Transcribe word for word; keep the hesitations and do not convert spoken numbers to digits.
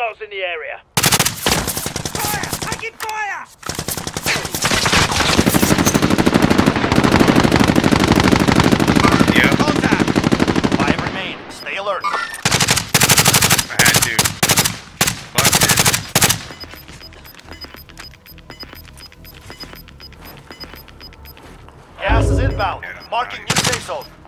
Hostiles in the area. Fire! Taking fire! Yeah, Contact! Five remain. Stay alert. I had to. Busted. Gas is inbound. Yeah, Marking nice. new safe zone.